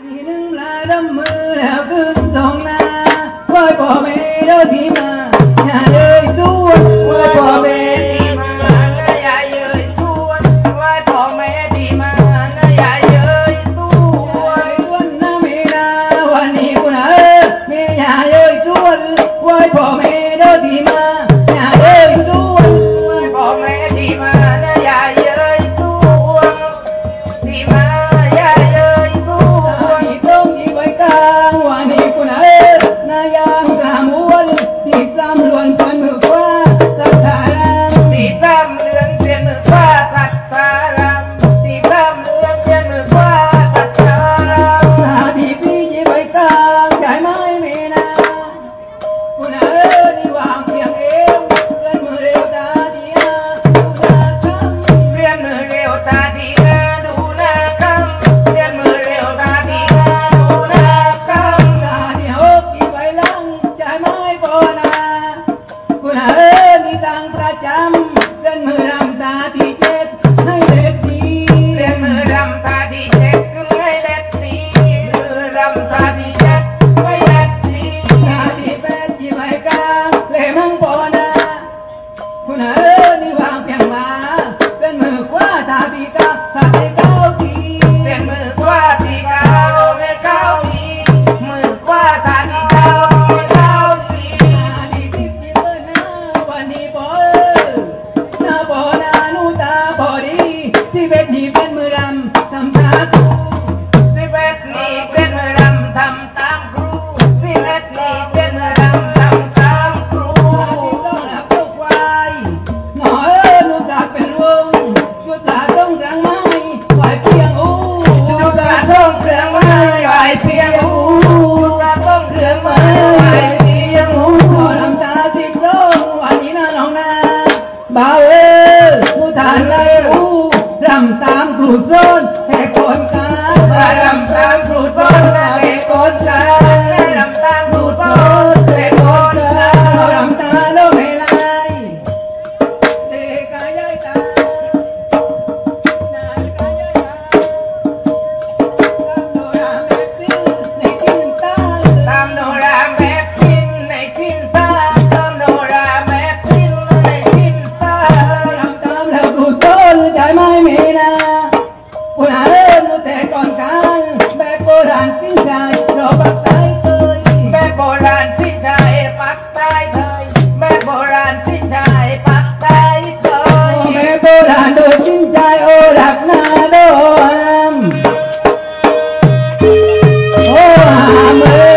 ทีนึงลาดำมือแล้วขึ้นสองนาไหว้พ่อแม่เด้อที่มาอย่าเลยส่วนไหว้พ่อแม่ที่มาอย่าเลยส่วนไหว้พ่อแม่ที่มาอย่าเลยส่วนวันน้าไม่นาวันนี้กูนะแม่อย่าเลยส่วนไหว้พ่อแม่เด้อที่มาอย่าเลยส่วนไหว้พ่อแม่ที่มาอย่าเลยส่วนที่มาอย่าเลยส่วนที่ต้องที่ไว้กลางวันนี้กูนะนายามกลางวันที่จำล้วนปันมือขวาสักการะที่จำเลือนเปลี่ยนมือขวาสักการะที่จำเลือนเปลี่ยนมือขวาสักการะนาทีที่ยี่ไว้กลางใจไม่มีนากูนะนี่วางเพียงเอวเลื่อนมือเร็วตาดีนะดูนาคำเลื่อนมือเร็วตาดีนะดูนาคำเลื่อนมือเร็วตาดีนะดูนาคำตาดีหกอีกไว้ลังใจไม่พอนะกูนะนี่ตั้งประจำเลื่อนมือรำตาที่เจ็ดให้เด็ดดีเลื่อนมือรำตาที่เจ็ดให้เด็ดดีมือรำตาที่เจ็ดให้เด็ดดีตาที่แปดที่ไว้กลางเลยมั่งพอนะกูนะนี่วางเพียงมาเลื่อนมือขวาตาที่เก้าตาที่เก้าทีเลื่อนมือขวาที่เก้าไม่เก้าทีมือขวาตาที่เก้าไม่เก้าทีตาที่สิบที่เปิดหน้าวันนี้พอหน้าพอหน้าหนูตาพอดีที่เบ็ดนี่เป็นมือรำทำตาครูที่เบ็ดนี่เป็นมือรำทำตามครูที่เบ็ดนี่เป็นมือรำทำตามครูที่ต้องหลับทุกวันหน่อยหนูตาเป็นวงหยุดหลาต้องรังไม้ไหวเพียงอู้หยุดหลาต้องเรืองไม้ไหวเพียงอู้หยุดหลาต้องเรืองไม้ไหวเพียงอู้ขอน้ำตาสิบสองวันนี้นะน้องนะบ่าวผู้ทานไรอู้รำตามครูสอนแต่คนการำตามครูสอนแต่คนการำตามครูสอนแต่คนการรำตาโลไม่ไล่เด็กกายตานายกายตาตามโนราแม็กซินในกินตาตามโนราแม็กซินในกินตาตามโนราแม็กซินในกินตารำตามแล้วครูสอนใจไม่มีนะกูน่ามูแต่ก่อนกันแบบโบราณสิ้นใจเราปักใต้เคยแบบโบราณสิ้นใจปักใต้เคยแบบโบราณสิ้นใจปักใต้เคยแบบโบราณโดยสิ้นใจโอ้รักนาโดนโอ้หามือ